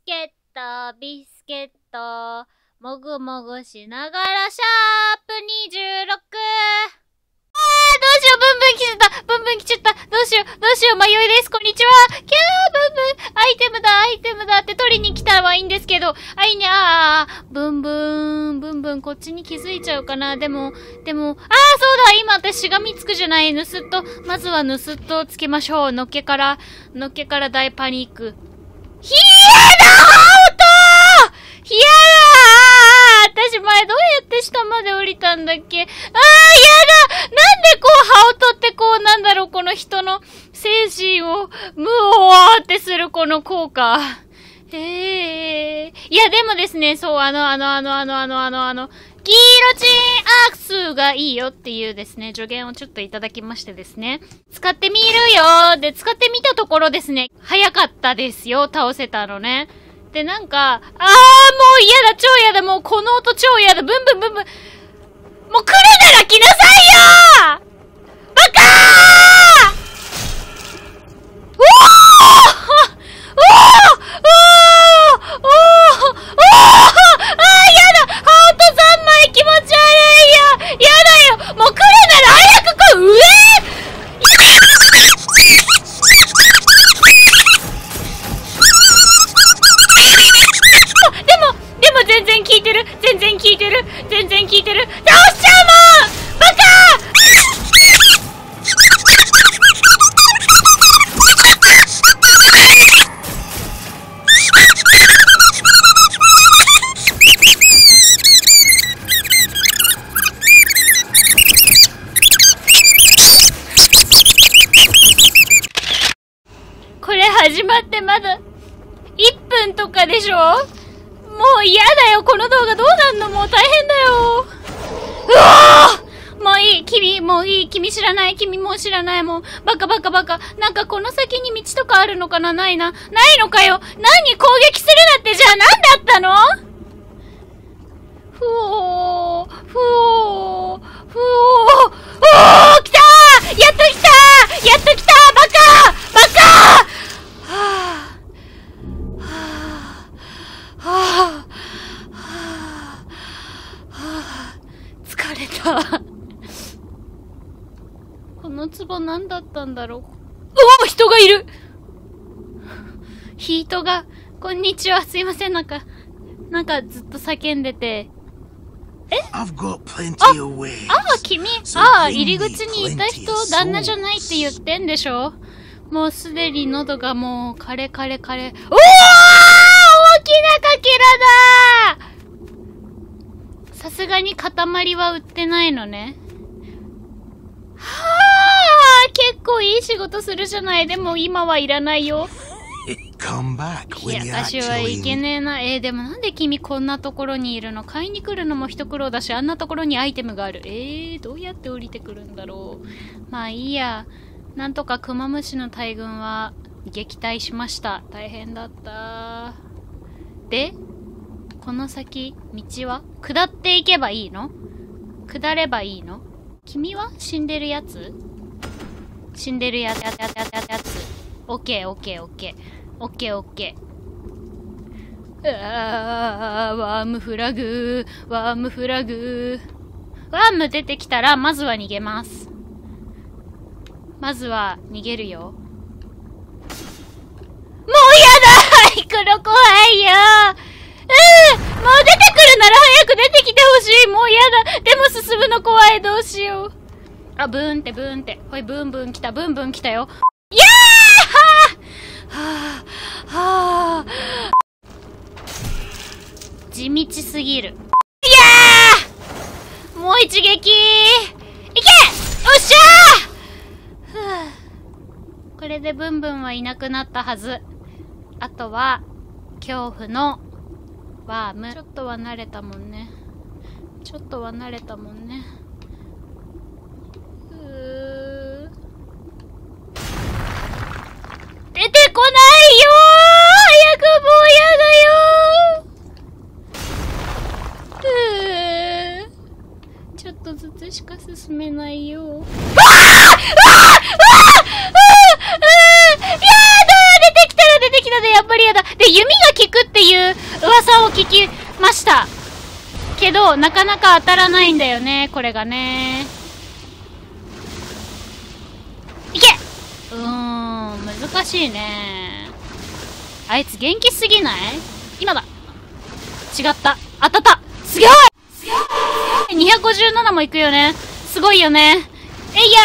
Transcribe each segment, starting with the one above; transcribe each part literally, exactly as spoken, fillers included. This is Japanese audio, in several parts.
ケット、ビスケット、もぐもぐしながらシャープにじゅうろく。あー、どうしよう、ブンブン来ちゃった。ブンブン来ちゃった。どうしよう、どうしよう、迷いです。こんにちは。キャー、ブンブン、アイテムだ、アイテムだって取りに来たはいいんですけど、あいにゃー、ブンブン、ブンブン、こっちに気づいちゃうかな。でも、でも、あー、そうだ、今私しがみつくじゃない。ぬすっと、まずはぬすっとをつけましょう。のっけから、のっけから大パニック。ひやだー、音ひやだー、私前どうやって下まで降りたんだっけ。あー、やだ、なんでこう、羽音ってこう、なんだろう、この人の精神を、ムオーってするこの効果。へえ。いや、でもですね、そう、あの、あの、あの、あの、あの、あの、あの、黄色チンアースがいいよっていうですね、助言をちょっといただきましてですね。使ってみるよーで、使ってみたところですね、早かったですよ、倒せたのね。で、なんか、あー、もう嫌だ、超嫌だ、もうこの音超嫌だ、ブンブンブンブン。もう来るなら来なさいよーバカーおーおーおーおーおーあー、やだハート三枚気持ち悪いよやだよもう来るなら早く来い上でも、でも全然効いてる全然効いてる全然効いてる倒しちゃうもんバカーこれ始まってまだいっぷんとかでしょ。もう嫌だよこの動画どうなんのもう大変だよ。うわーもういい君もういい君知らない君もう知らないもうバカバカバカなんかこの先に道とかあるのかなないなないのかよ何攻撃するなってじゃあ何だったのふおーふおーふおーおー来たーやっと来たーやっと来たーバカーバカーはぁ、はぁ、はぁ、はぁ、はぁ、疲れた。この壺何だったんだろう。おお人がいるヒートが、こんにちは、すいません、なんか、なんかずっと叫んでて。えあ、ああ、君、ああ、入り口にいた人、旦那じゃないって言ってんでしょもうすでに喉がもう、カレカレカレ。おー大きなかけらだーさすがに塊は売ってないのね。はあ結構いい仕事するじゃない。でも今はいらないよ。いや、私はいけねえな。えー、でもなんで君こんなところにいるの？買いに来るのも一苦労だし、あんなところにアイテムがある。えー、どうやって降りてくるんだろう。まあいいや。なんとかクマムシの大群は撃退しました。大変だった。で、この先、道は下っていけばいいの？下ればいいの？君は死んでるやつ？死んでるやつ、やつ、やつ、やつ、やつ。オッケー、オッケー、オッケー。オッケー、オッケー。あー、ワームフラグー、ワームフラグー。ワーム出てきたら、まずは逃げます。まずは、逃げるよ。もうやだ行くの怖いようんもう出てくるなら早く出てきてほしいもうやだでも進むの怖いどうしようあ、ブーンってブーンって。ほい、ブンブン来た、ブンブン来たよ。いやーはぁはぁはぁ地道すぎる。いやーもう一撃いけおっしゃーふぅこれでブンブンはいなくなったはず。あとは、恐怖のワーム。ちょっとは慣れたもんね。ちょっとは慣れたもんね。うー出てこないよー早くもうやだよーうーちょっとずつしか進めないよー。あーあーあーあーあーやだー出てきたら出てきたでやっぱりやだで、弓が効くっていう噂を聞きました。けど、なかなか当たらないんだよね、これがね。いけ！うーん、難しいね。あいつ元気すぎない？今だ。違った。当たった。すげえ！ にひゃくごじゅうなな もいくよね。すごいよね。えいや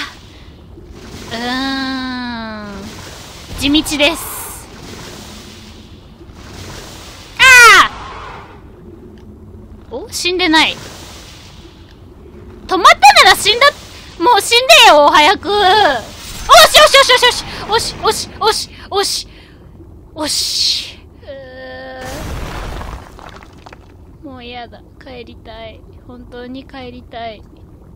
ー。うーん。地道です。ああ！お？死んでない。止まったなら死んだ、もう死んでよ、早く。おしよしよしよしよしおし、おし、おし、おし、おし。もう嫌だ。帰りたい。本当に帰りたい。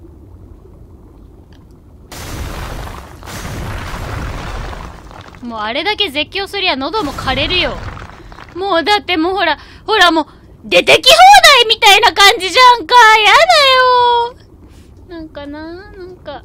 もうあれだけ絶叫すりゃ喉も枯れるよ。もうだってもうほら、ほらもう、出てき放題みたいな感じじゃんか。やだよ。なんかな、なんか。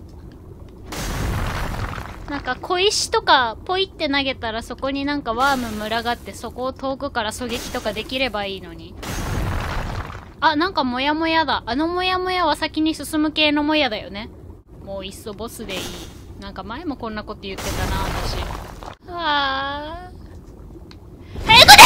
なんか小石とかポイって投げたらそこになんかワーム群がってそこを遠くから狙撃とかできればいいのに。あ、なんかモヤモヤだ。あのモヤモヤは先に進む系のモヤだよね。もういっそボスでいい。なんか前もこんなこと言ってたな、私。あー。早く出る！うわー！うわ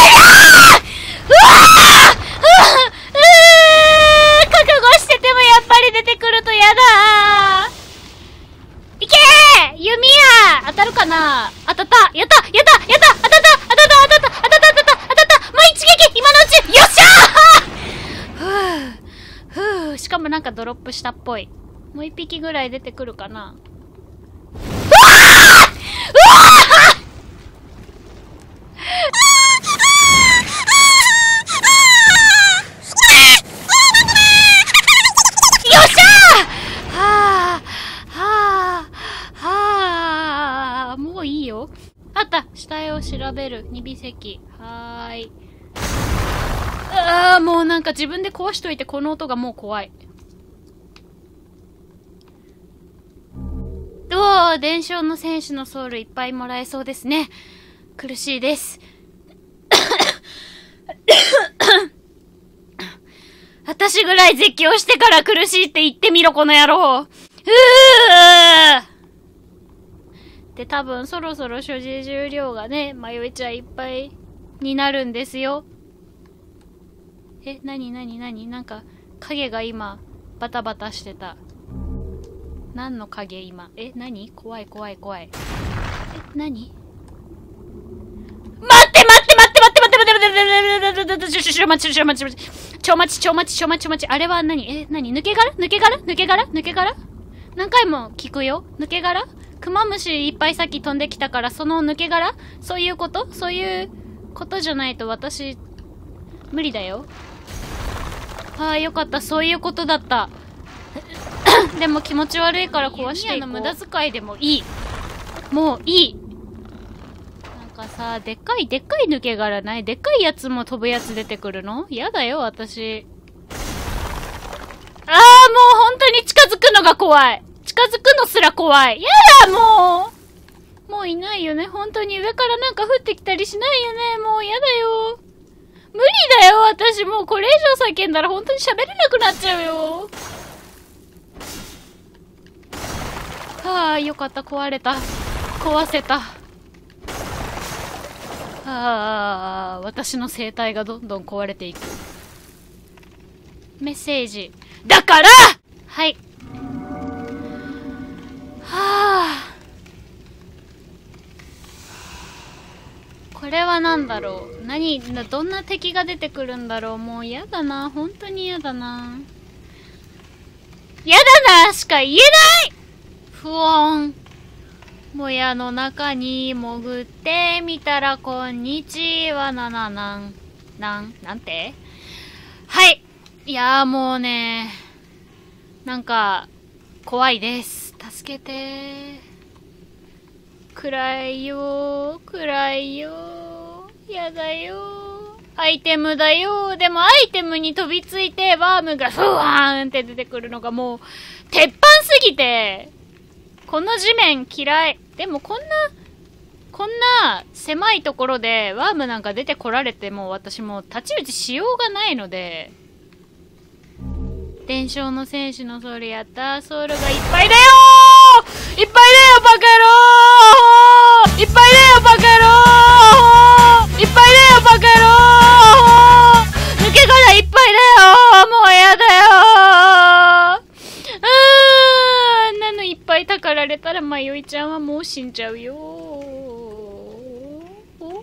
ー！覚悟しててもやっぱり出てくるとやだー。いけー！弓矢！当たるかな？当たった！やった！やった！やった！当たった！当たった！当たった！当たった！当たった！当たった！もう一撃！今のうち！よっしゃー！ふぅ。ふぅ。しかもなんかドロップしたっぽい。もう一匹ぐらい出てくるかな？うわー！うわー！あった！死体を調べる。二尾石。はーい。あー、もうなんか自分で壊しといてこの音がもう怖い。おー、伝承の戦士のソウルいっぱいもらえそうですね。苦しいです。私ぐらい絶叫してから苦しいって言ってみろ、この野郎。うーで、多分そろそろ所持重量がね、迷いちゃいっぱいになるんですよ。え、なになになに？なんか、影が今、バタバタしてた。何の影今？え、なに？怖い怖い怖い。え、なに？待って待って待って待って待って待って待って待って待って待ってちょちょちょ待ちちょ待ちちょ待ちちょ待ちちょ待ちちょ待ちちょ待ちあれは何？え、なに？抜け殻？抜け殻？抜け殻？抜け殻？何回も聞くよ。抜け殻？クマムシいっぱいさっき飛んできたから、その抜け殻？そういうこと？そういうことじゃないと私、無理だよ。ああ、よかった。そういうことだった。でも気持ち悪いから壊していこう。弓矢の無駄遣いでもいい。もういい。なんかさ、でっかい、でっかい抜け殻ない？でっかいやつも飛ぶやつ出てくるの？やだよ、私。ああ、もう本当に近づくのが怖い。近づくのすら怖い。やだ、もうもういないよね。本当に上からなんか降ってきたりしないよね。もうやだよ。無理だよ、私もうこれ以上叫んだら本当に喋れなくなっちゃうよ。はあ、よかった、壊れた。壊せた。はあ、私の生態がどんどん壊れていく。メッセージ。だからはい。はあ。これは何だろう。何、どんな敵が出てくるんだろう。もう嫌だな。本当に嫌だな。嫌だなしか言えない。不穏。もやの中に潜ってみたらこんにちはなななんなんなんてはいいやーもうねなんか怖いです。助けてー。暗いよー暗いよーやだよー。アイテムだよー。でもアイテムに飛びついてワームがフワーンって出てくるのがもう鉄板すぎてこの地面嫌い。でもこんな、ここんな狭いところでワームなんか出てこられても私もう太刀打ちしようがないので。伝承の戦士のソウルやった。ソウルがいっぱいだよー、いっぱいだよバカ野郎、いっぱいだよバカ野郎、いっぱいだよバカ野郎、抜け殻いっぱいだよ、もうやだよー。あんなのいっぱいたかられたらまよいちゃんはもう死んじゃうよー。おお、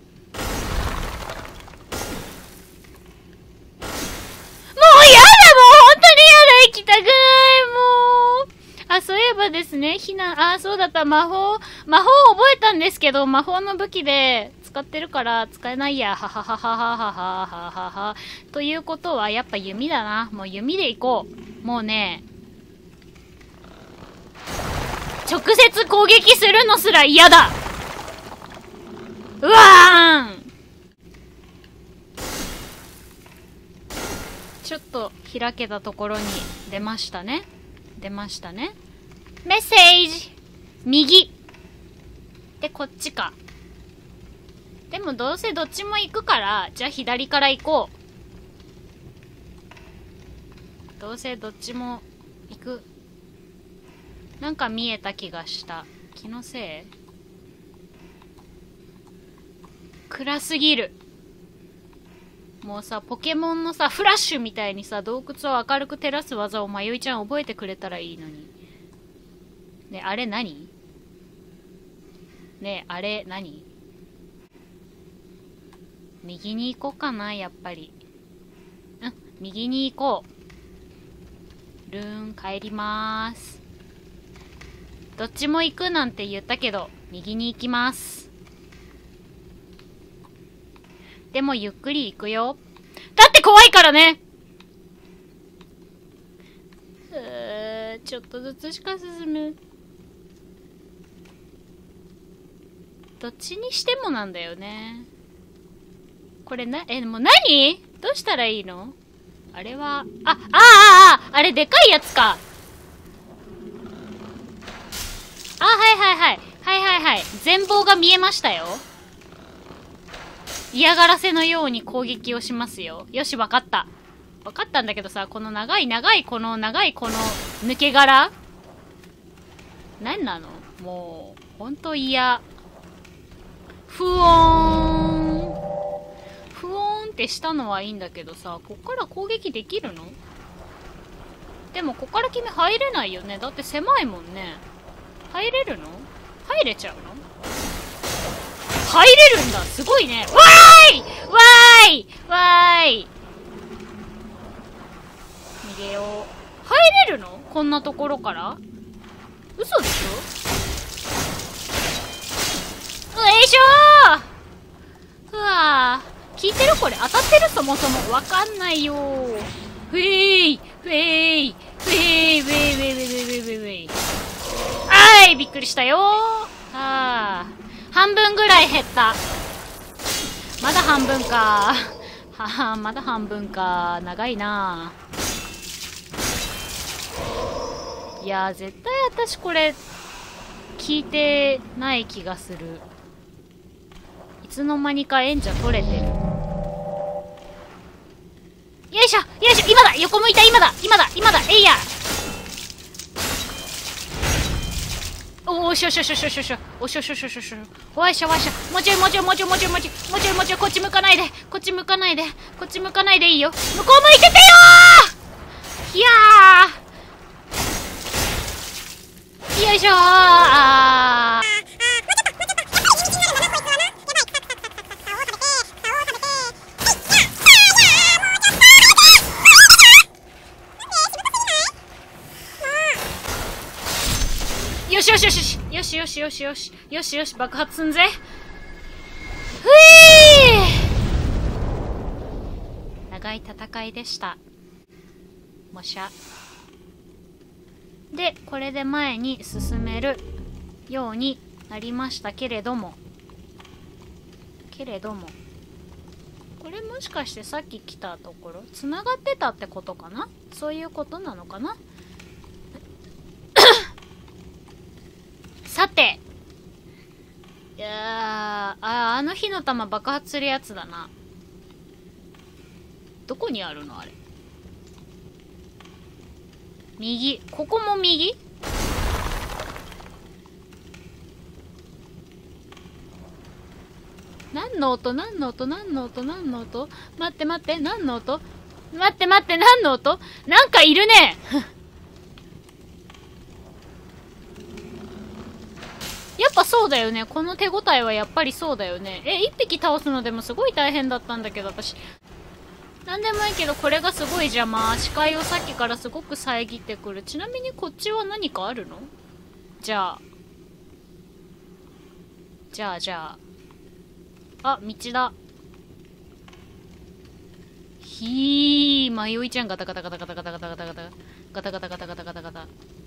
もうやだ、もう本当にやだ、行きたくない、もう。あ、そういえばですね、避難、あ、そうだった、魔法、魔法を覚えたんですけど、魔法の武器で使ってるから使えないや、はははははははははは。ということは、やっぱ弓だな。もう弓で行こう。もうね、直接攻撃するのすら嫌だ。うわーん。ちょっと開けたところに出ましたね。出ましたね。メッセージ右で、こっちか。でもどうせどっちも行くから、じゃあ左から行こう。どうせどっちも行く。なんか見えた気がした。気のせい？暗すぎる。もうさ、ポケモンのさ、フラッシュみたいにさ、洞窟を明るく照らす技をまよいちゃん覚えてくれたらいいのに。ね、あれ何？ね、あれ何？右に行こうかな、やっぱり。うん、右に行こう。ルーン、帰りまーす。どっちも行くなんて言ったけど、右に行きます。でもゆっくり行くよ。だって怖いからね。うー、ちょっとずつしか進む。どっちにしてもなんだよね。これな、え、もう何？どうしたらいいの？あれは、あ、ああ、ああ、あれでかいやつか。あ、はいはいはい。はいはいはい。全貌が見えましたよ。嫌がらせのように攻撃をしますよ。よし、わかった。わかったんだけどさ、この長い長いこの長いこの抜け殻？何なの？もう、ほんと嫌。ふおーん。ふおーんってしたのはいいんだけどさ、こっから攻撃できるの？でもこっから君入れないよね。だって狭いもんね。入れるの？入れちゃうの？入れるんだ。すごいね。わーい！わーい！わーい！逃げよう。入れるの？こんなところから？嘘でしょ？よいしょー！うわー。効いてる？これ当たってる？そもそも。わかんないよー。ふぇーい！ふぇーい！ふぇーい！ふぇーい！ふぇーい！ふぇーい！ふぇーい！ふぇーい！あーい！びっくりしたよー。あー。半分ぐらい減った。まだ半分か。はは、まだ半分か。長いな。いやー、絶対私これ、聞いてない気がする。いつの間にか演者取れてる。よいしょよいしょ、今だ、横向いた、今だ今だ今だ、えいや。おーしょしょしょしょしょしょおしょしょしょしょしょおいしょおいしょ、もうちょいもうちょいもうちょいもうちょいもうちょいもうちょいもうちょい、こっち向かないで、こっち向かないで、こっち向かないでいいよ、向こう向いててよー。いやー、よいしょー。あー、よしよしよしよしよしよしよしよしよし、爆発すんぜ。ふいー、長い戦いでした。もしゃで、これで前に進めるようになりましたけれどもけれどもこれもしかしてさっき来たところつながってたってことかな。そういうことなのかな。さて、よあ、あの火の玉爆発するやつだな。どこにあるのあれ。右。ここも右？何の音何の音何の音何の音待って待って、何の音待って待って、何の音なんかいるねやっぱそうだよね。この手応えはやっぱりそうだよね。え、一匹倒すのでもすごい大変だったんだけど、私。なんでもいいけど、これがすごい邪魔。視界をさっきからすごく遮ってくる。ちなみにこっちは何かあるの？じゃあ。じゃあ、じゃあ。あ、道だ。ひー、迷いちゃんガタガタガタガタガタガタガタガタガタガタガタガタガタガタ。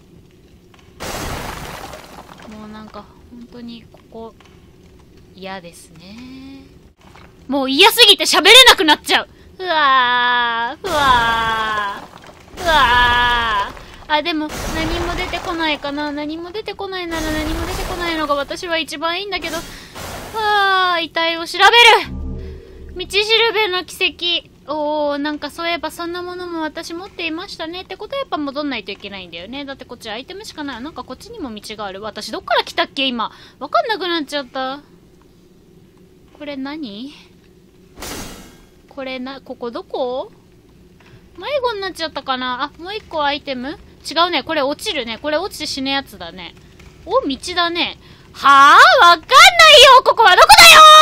もうなんか、本当にここ、嫌ですね。もう嫌すぎて喋れなくなっちゃう。うわー、うわー、うわー。あ、でも、何も出てこないかな。何も出てこないなら何も出てこないのが私は一番いいんだけど。あー、遺体を調べる！道しるべの奇跡。おー、なんかそういえばそんなものも私持っていましたね。ってことはやっぱ戻んないといけないんだよね。だってこっちアイテムしかない。なんかこっちにも道がある。私どっから来たっけ今。わかんなくなっちゃった。これ何？これな、ここどこ？迷子になっちゃったかな。あ、もう一個アイテム？違うね。これ落ちるね。これ落ちて死ぬやつだね。お、道だね。はぁ？わかんないよ！ここはどこだよ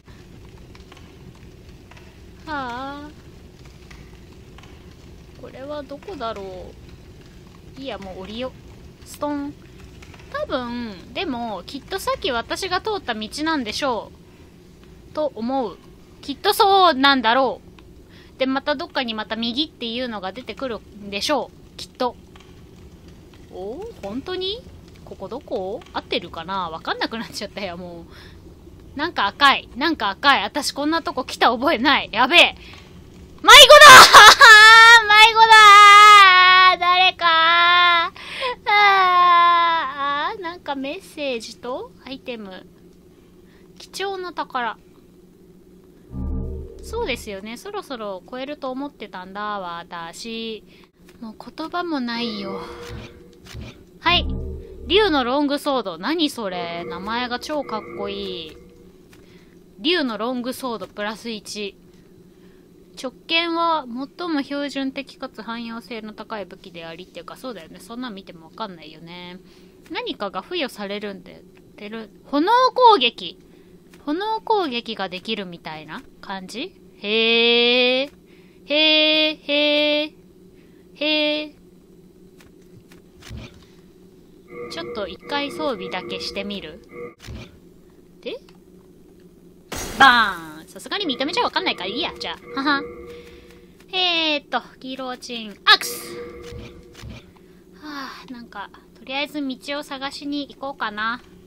ー！はぁ。これはどこだろう。いいや、もう降りよ。ストン。多分、でも、きっとさっき私が通った道なんでしょう。と思う。きっとそうなんだろう。で、またどっかにまた右っていうのが出てくるんでしょう。きっと。お？本当に？ここどこ？合ってるかな？わかんなくなっちゃったよ、もう。なんか赤い。なんか赤い。私こんなとこ来た覚えない。やべえ。迷子だ迷子だ誰かあーなんかメッセージとアイテム。貴重な宝。そうですよね。そろそろ超えると思ってたんだ、私。もう言葉もないよ。はい。竜のロングソード。何それ？名前が超かっこいい。竜のロングソードプラスいち。直径は最も標準的かつ汎用性の高い武器でありっていうか、そうだよね。そんなん見てもわかんないよね。何かが付与されるんで、てる。炎攻撃。炎攻撃ができるみたいな感じ？へー。へー、へー。へー。ちょっと一回装備だけしてみる。でバーン。さすがに見た目じゃわかんないからいいや。じゃあ。はは。えーっと、ギロチン、アクス。はぁ、なんか、とりあえず道を探しに行こうかな。